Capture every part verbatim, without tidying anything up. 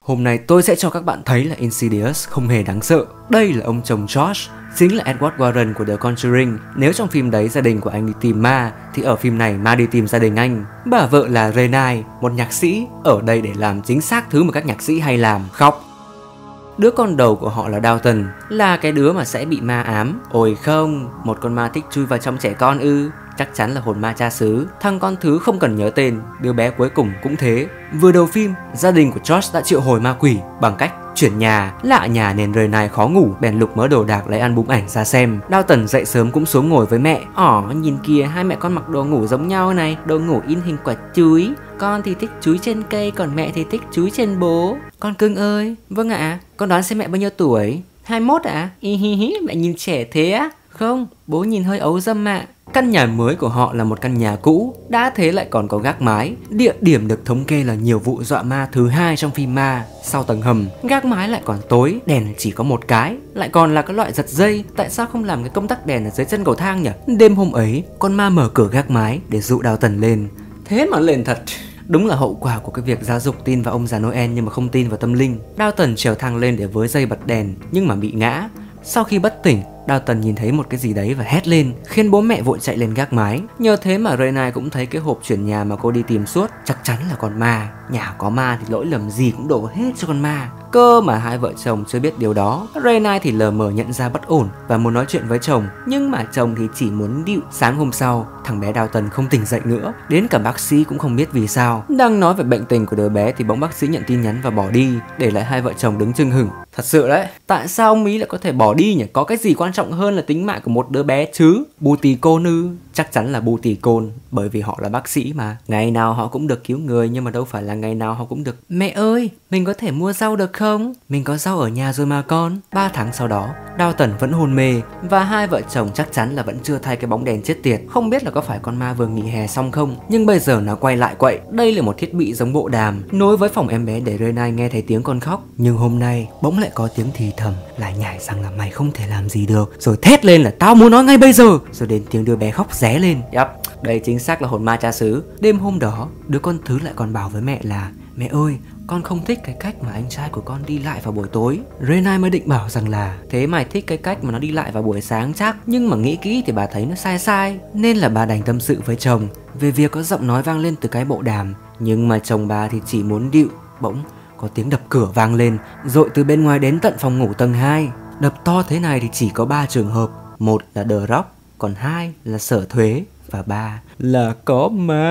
Hôm nay tôi sẽ cho các bạn thấy là Insidious không hề đáng sợ. Đây là ông chồng Josh, chính là Edward Warren của The Conjuring. Nếu trong phim đấy gia đình của anh đi tìm ma, thì ở phim này ma đi tìm gia đình anh. Bà vợ là Renai, một nhạc sĩ, ở đây để làm chính xác thứ mà các nhạc sĩ hay làm, khóc. Đứa con đầu của họ là Dalton, là cái đứa mà sẽ bị ma ám. Ôi không, một con ma thích chui vào trong trẻ con ư? Chắc chắn là hồn ma cha xứ. Thằng con thứ không cần nhớ tên, đứa bé cuối cùng cũng thế. Vừa đầu phim, gia đình của Josh đã triệu hồi ma quỷ bằng cách chuyển nhà. Lạ nhà nên Renai khó ngủ, bèn lục mớ đồ đạc lấy album ảnh ra xem. Dalton dậy sớm cũng xuống ngồi với mẹ. Ỏ, nhìn kìa, hai mẹ con mặc đồ ngủ giống nhau này. Đồ ngủ in hình quả chuối. Con thì thích chuối trên cây, còn mẹ thì thích chuối trên bố. Con cưng ơi. Vâng ạ. Con đoán xem mẹ bao nhiêu tuổi? hai mươi mốt ạ? À? Hi hi hi, mẹ nhìn trẻ thế á? Không, bố nhìn hơi ấu dâm ạ. Căn nhà mới của họ là một căn nhà cũ, đã thế lại còn có gác mái. Địa điểm được thống kê là nhiều vụ dọa ma thứ hai trong phim ma. Sau tầng hầm, gác mái lại còn tối, đèn chỉ có một cái, lại còn là cái loại giật dây. Tại sao không làm cái công tắc đèn ở dưới chân cầu thang nhỉ? Đêm hôm ấy, con ma mở cửa gác mái để dụ Dalton lên. Thế mà lên thật. Đúng là hậu quả của cái việc giáo dục tin vào ông già Noel nhưng mà không tin vào tâm linh. Dalton trèo thang lên để với dây bật đèn nhưng mà bị ngã. Sau khi bất tỉnh, Dalton nhìn thấy một cái gì đấy và hét lên, khiến bố mẹ vội chạy lên gác mái. Nhờ thế mà Renai cũng thấy cái hộp chuyển nhà mà cô đi tìm suốt chắc chắn là con ma. Nhà có ma thì lỗi lầm gì cũng đổ hết cho con ma. Cơ mà hai vợ chồng chưa biết điều đó. Renai thì lờ mờ nhận ra bất ổn và muốn nói chuyện với chồng, nhưng mà chồng thì chỉ muốn điệu. Sáng hôm sau, thằng bé Dalton không tỉnh dậy nữa, đến cả bác sĩ cũng không biết vì sao. Đang nói về bệnh tình của đứa bé thì bỗng bác sĩ nhận tin nhắn và bỏ đi, để lại hai vợ chồng đứng chưng hửng. Thật sự đấy, tại sao ông ý lại có thể bỏ đi nhỉ? Có cái gì quan trọng hơn là tính mạng của một đứa bé chứ? Booty côn ư? Chắc chắn là booty côn, bởi vì họ là bác sĩ mà. Ngày nào họ cũng được cứu người, nhưng mà đâu phải là ngày nào họ cũng được. Mẹ ơi, mình có thể mua rau được không? Mình có rau ở nhà rồi mà con. Ba tháng sau đó, Dalton vẫn hôn mê và hai vợ chồng chắc chắn là vẫn chưa thay cái bóng đèn chết tiệt. Không biết là có phải con ma vừa nghỉ hè xong không, nhưng bây giờ nó quay lại quậy. Đây là một thiết bị giống bộ đàm nối với phòng em bé để Renai nghe thấy tiếng con khóc. Nhưng hôm nay bỗng lại có tiếng thì thầm, lại nhảy rằng là mày không thể làm gì được, rồi thét lên là tao muốn nói ngay bây giờ. Rồi đến tiếng đứa bé khóc ré lên. Yep, đây chính xác là hồn ma cha xứ. Đêm hôm đó, đứa con thứ lại còn bảo với mẹ là mẹ ơi, con không thích cái cách mà anh trai của con đi lại vào buổi tối. Renai mới định bảo rằng là thế mày thích cái cách mà nó đi lại vào buổi sáng chắc. Nhưng mà nghĩ kỹ thì bà thấy nó sai sai, nên là bà đành tâm sự với chồng về việc có giọng nói vang lên từ cái bộ đàm. Nhưng mà chồng bà thì chỉ muốn điệu. Bỗng có tiếng đập cửa vang lên, dội từ bên ngoài đến tận phòng ngủ tầng hai. Đập to thế này thì chỉ có ba trường hợp. Một là The Rock, còn hai là sở thuế, và ba là có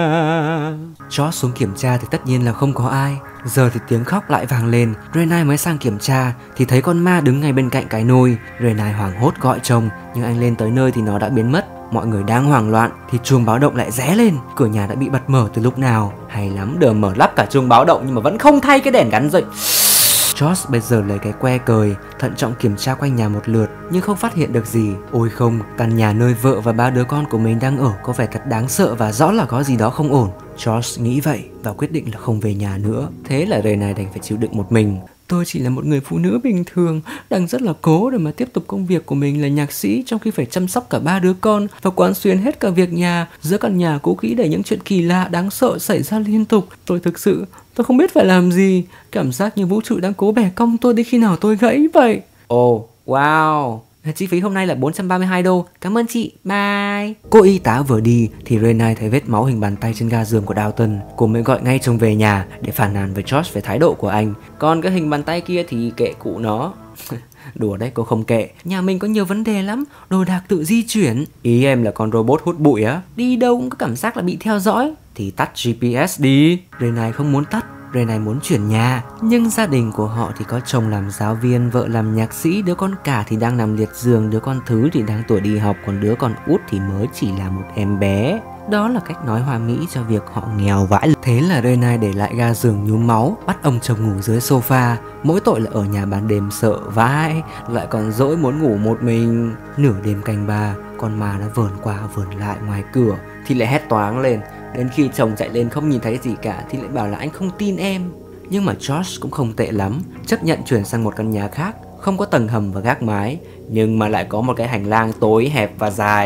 ma. Josh xuống kiểm tra thì tất nhiên là không có ai. Giờ thì tiếng khóc lại vang lên. Renai mới sang kiểm tra thì thấy con ma đứng ngay bên cạnh cái nôi. Renai hoảng hốt gọi chồng, nhưng anh lên tới nơi thì nó đã biến mất. Mọi người đang hoảng loạn thì chuông báo động lại ré lên. Cửa nhà đã bị bật mở từ lúc nào. Hay lắm, đờ mở lắp cả chuông báo động nhưng mà vẫn không thay cái đèn gắn dậy. Josh bây giờ lấy cái que cời, thận trọng kiểm tra quanh nhà một lượt nhưng không phát hiện được gì. Ôi không, căn nhà nơi vợ và ba đứa con của mình đang ở có vẻ thật đáng sợ và rõ là có gì đó không ổn. Josh nghĩ vậy và quyết định là không về nhà nữa. Thế là Renai đành phải chịu đựng một mình. Tôi chỉ là một người phụ nữ bình thường, đang rất là cố để mà tiếp tục công việc của mình là nhạc sĩ, trong khi phải chăm sóc cả ba đứa con và quán xuyến hết cả việc nhà. Giữa căn nhà cũ kỹ để những chuyện kỳ lạ đáng sợ xảy ra liên tục. Tôi thực sự, tôi không biết phải làm gì. Cảm giác như vũ trụ đang cố bẻ cong tôi đến khi nào tôi gãy vậy. Ồ, oh, wow. Chi phí hôm nay là bốn trăm ba mươi hai đô. Cảm ơn chị, bye. Cô y tá vừa đi thì Renai thấy vết máu hình bàn tay trên ga giường của Dalton. Cô mới gọi ngay chồng về nhà để phàn nàn với Josh về thái độ của anh. Còn cái hình bàn tay kia thì kệ cụ nó. Đùa đấy, cô không kệ. Nhà mình có nhiều vấn đề lắm, đồ đạc tự di chuyển. Ý em là con robot hút bụi á? Đi đâu cũng có cảm giác là bị theo dõi. Thì tắt giê pê ét đi. Renai không muốn tắt. Renai muốn chuyển nhà, nhưng gia đình của họ thì có chồng làm giáo viên, vợ làm nhạc sĩ, đứa con cả thì đang nằm liệt giường, đứa con thứ thì đang tuổi đi học, còn đứa con út thì mới chỉ là một em bé. Đó là cách nói hoa mỹ cho việc họ nghèo vãi. Thế là Renai để lại ga giường nhuốm máu, bắt ông chồng ngủ dưới sofa. Mỗi tội là ở nhà ban đêm sợ vãi, lại còn dỗi muốn ngủ một mình. Nửa đêm canh ba, con ma nó vờn qua vờn lại ngoài cửa thì lại hét toáng lên. Đến khi chồng chạy lên không nhìn thấy gì cả thì lại bảo là anh không tin em. Nhưng mà Josh cũng không tệ lắm, chấp nhận chuyển sang một căn nhà khác, không có tầng hầm và gác mái, nhưng mà lại có một cái hành lang tối hẹp và dài.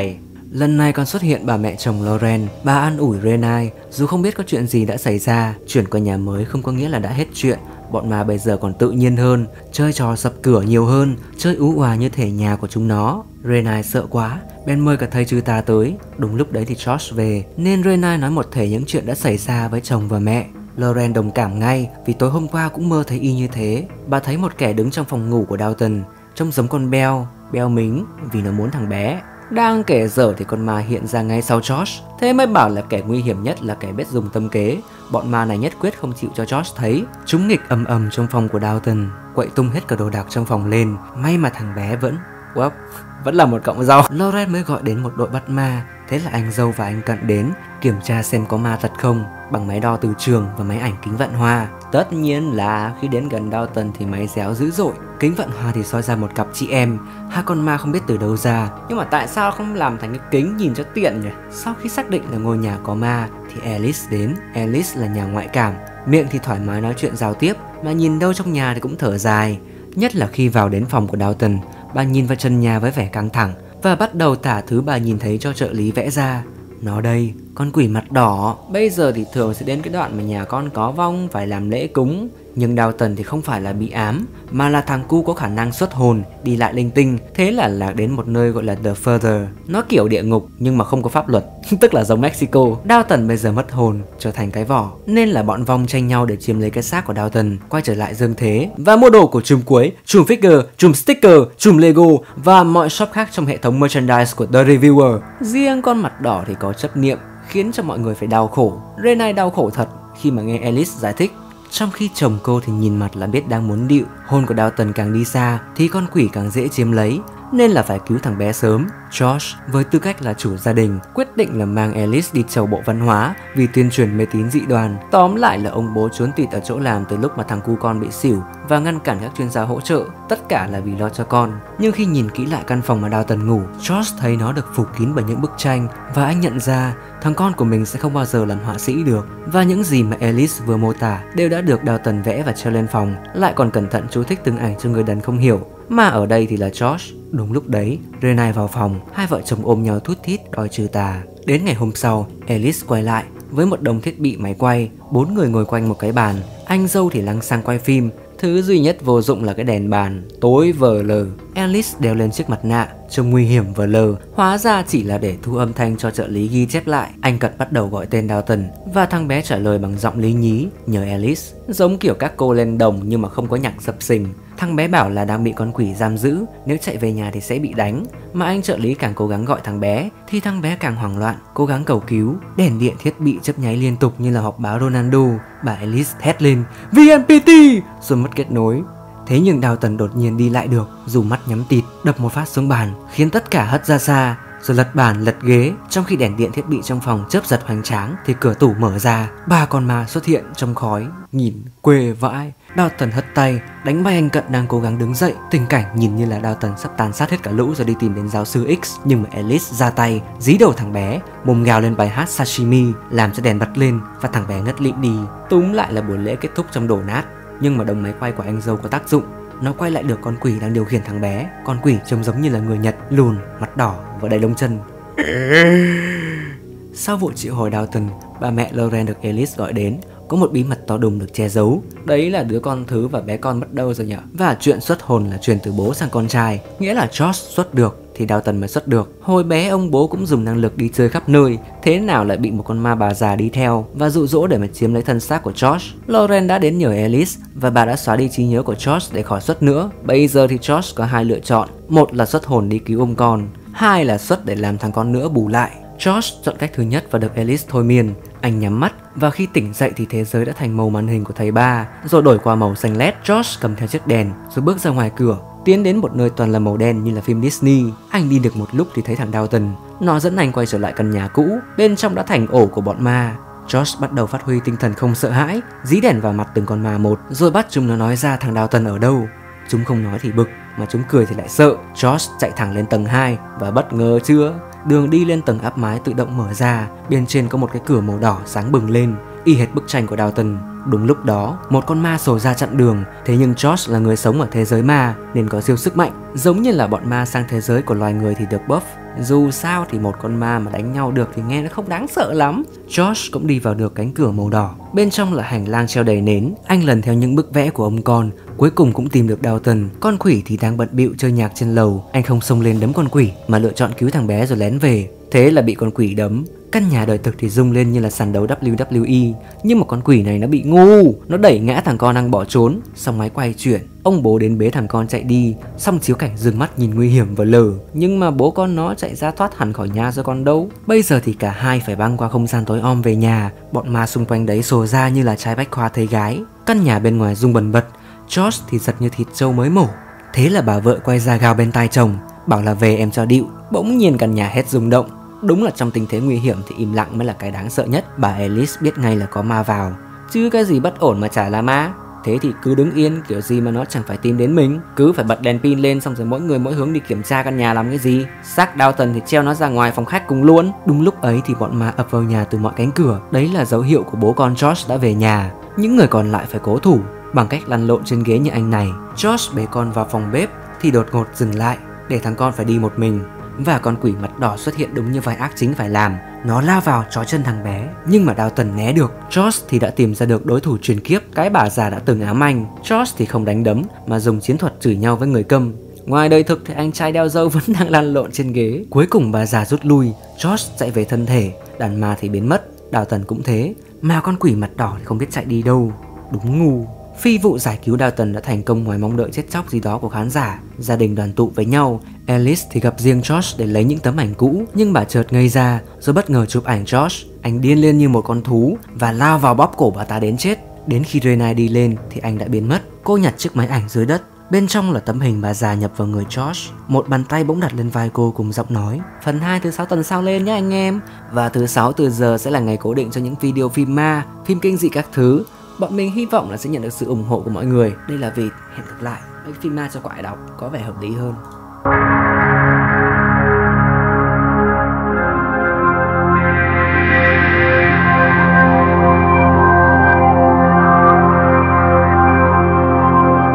Lần này còn xuất hiện bà mẹ chồng Lauren. Bà an ủi Renai, dù không biết có chuyện gì đã xảy ra, chuyển qua nhà mới không có nghĩa là đã hết chuyện. Bọn ma bây giờ còn tự nhiên hơn, chơi trò sập cửa nhiều hơn, chơi ú òa như thể nhà của chúng nó. Renai sợ quá, Ben mời cả thầy trừ tà tới. Đúng lúc đấy thì Josh về, nên Renai nói một thể những chuyện đã xảy ra với chồng và mẹ. Lauren đồng cảm ngay vì tối hôm qua cũng mơ thấy y như thế. Bà thấy một kẻ đứng trong phòng ngủ của Dalton, trông giống con Bell, Bell mính vì nó muốn thằng bé. Đang kể dở thì con ma hiện ra ngay sau Josh. Thế mới bảo là kẻ nguy hiểm nhất là kẻ biết dùng tâm kế. Bọn ma này nhất quyết không chịu cho Josh thấy. Chúng nghịch ầm ầm trong phòng của Dalton, quậy tung hết cả đồ đạc trong phòng lên. May mà thằng bé vẫn wow, vẫn là một cọng rau. Lauren mới gọi đến một đội bắt ma. Thế là anh dâu và anh Cận đến kiểm tra xem có ma thật không bằng máy đo từ trường và máy ảnh kính vạn hoa. Tất nhiên là khi đến gần Dalton thì máy réo dữ dội, kính vạn hoa thì soi ra một cặp chị em. Hai con ma không biết từ đâu ra, nhưng mà tại sao không làm thành cái kính nhìn cho tiện nhỉ? Sau khi xác định là ngôi nhà có ma thì Alice đến. Alice là nhà ngoại cảm, miệng thì thoải mái nói chuyện giao tiếp, mà nhìn đâu trong nhà thì cũng thở dài. Nhất là khi vào đến phòng của Dalton, bà nhìn vào chân nhà với vẻ căng thẳng và bắt đầu tả thứ bà nhìn thấy cho trợ lý vẽ ra. Nó đây, con quỷ mặt đỏ. Bây giờ thì thường sẽ đến cái đoạn mà nhà con có vong phải làm lễ cúng. Nhưng Dalton thì không phải là bị ám, mà là thằng cu có khả năng xuất hồn, đi lại linh tinh. Thế là lạc đến một nơi gọi là The Further. Nó kiểu địa ngục nhưng mà không có pháp luật, tức là giống Mexico. Dalton bây giờ mất hồn, trở thành cái vỏ, nên là bọn vong tranh nhau để chiếm lấy cái xác của Dalton, quay trở lại dương thế và mua đồ của chùm cuối, chùm figure, chùm sticker, chùm Lego và mọi shop khác trong hệ thống merchandise của The Reviewer. Riêng con mặt đỏ thì có chấp niệm, khiến cho mọi người phải đau khổ. Renai đau khổ thật khi mà nghe Alice giải thích. Trong khi chồng cô thì nhìn mặt là biết đang muốn điệu. Hồn của Dalton càng đi xa thì con quỷ càng dễ chiếm lấy, nên là phải cứu thằng bé sớm. Josh với tư cách là chủ gia đình quyết định là mang Alice đi chầu bộ văn hóa vì tuyên truyền mê tín dị đoan. Tóm lại là ông bố trốn tịt ở chỗ làm từ lúc mà thằng cu con bị xỉu và ngăn cản các chuyên gia hỗ trợ, tất cả là vì lo cho con. Nhưng khi nhìn kỹ lại căn phòng mà Dalton ngủ, Josh thấy nó được phủ kín bởi những bức tranh và anh nhận ra thằng con của mình sẽ không bao giờ làm họa sĩ được. Và những gì mà Alice vừa mô tả đều đã được Dalton vẽ và treo lên phòng, lại còn cẩn thận chú thích từng ảnh cho người đần không hiểu. Mà ở đây thì là Josh. Đúng lúc đấy, Renai vào phòng, hai vợ chồng ôm nhau thút thít đòi trừ tà. Đến ngày hôm sau, Alice quay lại với một đống thiết bị máy quay, bốn người ngồi quanh một cái bàn. Anh dâu thì lăng xăng quay phim. Thứ duy nhất vô dụng là cái đèn bàn, tối vờ lờ. Alice đeo lên chiếc mặt nạ, trông nguy hiểm vờ lờ. Hóa ra chỉ là để thu âm thanh cho trợ lý ghi chép lại. Anh Cận bắt đầu gọi tên Dalton và thằng bé trả lời bằng giọng lý nhí nhờ Alice, giống kiểu các cô lên đồng nhưng mà không có nhạc sập sình. Thằng bé bảo là đang bị con quỷ giam giữ, nếu chạy về nhà thì sẽ bị đánh. Mà anh trợ lý càng cố gắng gọi thằng bé thì thằng bé càng hoảng loạn, cố gắng cầu cứu. Đèn điện thiết bị chớp nháy liên tục như là hộp báo Ronaldo. Bà Alice hét lên vê en pê tê rồi mất kết nối. Thế nhưng Dalton đột nhiên đi lại được, dù mắt nhắm tịt, đập một phát xuống bàn khiến tất cả hất ra xa, rồi lật bàn lật ghế. Trong khi đèn điện thiết bị trong phòng chớp giật hoành tráng thì cửa tủ mở ra, ba con ma xuất hiện trong khói, nhìn quê vãi. Dalton hất tay đánh bay anh Cận đang cố gắng đứng dậy. Tình cảnh nhìn như là Dalton sắp tàn sát hết cả lũ rồi đi tìm đến giáo sư X. Nhưng mà Alice ra tay dí đầu thằng bé, mồm gào lên bài hát Sashimi, làm cho đèn bật lên và thằng bé ngất lịm đi. Túm lại là buổi lễ kết thúc trong đổ nát. Nhưng mà đồng máy quay của anh dâu có tác dụng, nó quay lại được con quỷ đang điều khiển thằng bé. Con quỷ trông giống như là người Nhật, lùn, mặt đỏ và đầy lông chân. Sau vụ triệu hồi Dalton, bà mẹ Lauren được Alice gọi đến. Có một bí mật to đùng được che giấu. Đấy là đứa con thứ và bé con mất đâu rồi nhỉ? Và chuyện xuất hồn là truyền từ bố sang con trai, nghĩa là Josh xuất được thì Dalton mới xuất được. Hồi bé ông bố cũng dùng năng lực đi chơi khắp nơi, thế nào lại bị một con ma bà già đi theo và dụ dỗ để mà chiếm lấy thân xác của Josh. Lauren đã đến nhờ Alice và bà đã xóa đi trí nhớ của Josh để khỏi xuất nữa. Bây giờ thì Josh có hai lựa chọn, một là xuất hồn đi cứu ông con, hai là xuất để làm thằng con nữa bù lại. Josh chọn cách thứ nhất và được Alice thôi miên. Anh nhắm mắt và khi tỉnh dậy thì thế giới đã thành màu màn hình của thầy ba, rồi đổi qua màu xanh led. Josh cầm theo chiếc đèn rồi bước ra ngoài cửa, tiến đến một nơi toàn là màu đen như là phim Disney. Anh đi được một lúc thì thấy thằng Dalton. Nó dẫn anh quay trở lại căn nhà cũ, bên trong đã thành ổ của bọn ma. Josh bắt đầu phát huy tinh thần không sợ hãi, dí đèn vào mặt từng con ma một, rồi bắt chúng nó nói ra thằng Dalton ở đâu. Chúng không nói thì bực, mà chúng cười thì lại sợ. Josh chạy thẳng lên tầng hai và bất ngờ chưa, đường đi lên tầng áp mái tự động mở ra. Bên trên có một cái cửa màu đỏ sáng bừng lên. y hệt bức tranh của Dalton. Đúng lúc đó, một con ma sổ ra chặn đường, thế nhưng Josh là người sống ở thế giới ma nên có siêu sức mạnh, giống như là bọn ma sang thế giới của loài người thì được buff. Dù sao thì một con ma mà đánh nhau được thì nghe nó không đáng sợ lắm. Josh cũng đi vào được cánh cửa màu đỏ. Bên trong là hành lang treo đầy nến. Anh lần theo những bức vẽ của ông con, cuối cùng cũng tìm được Dalton. Con quỷ thì đang bận bịu chơi nhạc trên lầu. Anh không xông lên đấm con quỷ mà lựa chọn cứu thằng bé rồi lén về. Thế là bị con quỷ đấm. Căn nhà đời thực thì rung lên như là sàn đấu W W E. Nhưng mà con quỷ này nó bị ngu, nó đẩy ngã thằng con đang bỏ trốn. Xong máy quay chuyển, ông bố đến bế thằng con chạy đi. Xong chiếu cảnh dừng mắt nhìn nguy hiểm và lờ. Nhưng mà bố con nó chạy ra thoát hẳn khỏi nhà rồi còn đâu. Bây giờ thì cả hai phải băng qua không gian tối om về nhà. Bọn ma xung quanh đấy sồ ra như là trái bách khoa thấy gái. Căn nhà bên ngoài rung bần bật. Josh thì giật như thịt trâu mới mổ. Thế là bà vợ quay ra gào bên tai chồng, bảo là về em cho điệu. Bỗng nhiên căn nhà hết rung động. Đúng là trong tình thế nguy hiểm thì im lặng mới là cái đáng sợ nhất. Bà Alice biết ngay là có ma vào, chứ cái gì bất ổn mà chả là ma. Thế thì cứ đứng yên, kiểu gì mà nó chẳng phải tìm đến mình. Cứ phải bật đèn pin lên, xong rồi mỗi người mỗi hướng đi kiểm tra căn nhà làm cái gì. Xác Dalton thì treo nó ra ngoài phòng khách cùng luôn. Đúng lúc ấy thì bọn ma ập vào nhà từ mọi cánh cửa. Đấy là dấu hiệu của bố con Josh đã về nhà. Những người còn lại phải cố thủ bằng cách lăn lộn trên ghế như anh này. Josh bế con vào phòng bếp thì đột ngột dừng lại, để thằng con phải đi một mình. Và con quỷ mặt đỏ xuất hiện đúng như vai ác chính phải làm. Nó lao vào trói chân thằng bé, nhưng mà Dalton né được. Josh thì đã tìm ra được đối thủ truyền kiếp, cái bà già đã từng ám anh. Josh thì không đánh đấm mà dùng chiến thuật chửi nhau với người câm. Ngoài đời thực thì anh trai đeo râu vẫn đang lăn lộn trên ghế. Cuối cùng bà già rút lui, Josh chạy về thân thể, đàn ma thì biến mất. Dalton cũng thế, mà con quỷ mặt đỏ thì không biết chạy đi đâu. Đúng ngu. Phi vụ giải cứu Dalton đã thành công ngoài mong đợi chết chóc gì đó của khán giả. Gia đình đoàn tụ với nhau. Alice thì gặp riêng Josh để lấy những tấm ảnh cũ, nhưng bà chợt ngây ra rồi bất ngờ chụp ảnh Josh. Anh điên lên như một con thú và lao vào bóp cổ bà ta đến chết. Đến khi Rena đi lên thì anh đã biến mất. Cô nhặt chiếc máy ảnh dưới đất. Bên trong là tấm hình bà già nhập vào người Josh. Một bàn tay bỗng đặt lên vai cô cùng giọng nói: phần hai thứ sáu tuần sau lên nhé anh em. Và thứ sáu từ giờ sẽ là ngày cố định cho những video phim ma, phim kinh dị các thứ. Bọn mình hy vọng là sẽ nhận được sự ủng hộ của mọi người. Đây là vì hẹn gặp lại, mấy phim ma cho quại đọc có vẻ hợp lý hơn.